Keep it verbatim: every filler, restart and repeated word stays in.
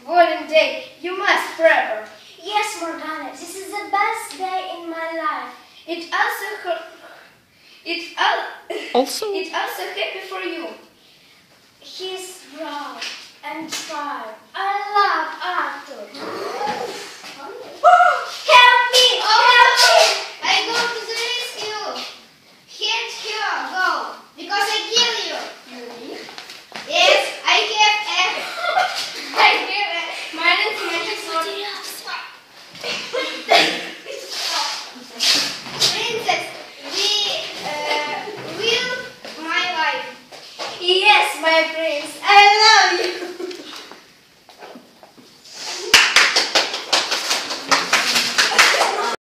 Wedding day, you must forever. Yes, Morgana, this is the best day in my life. It also, it's al Also, it's also happy for you. He's proud and proud. I love Arthur.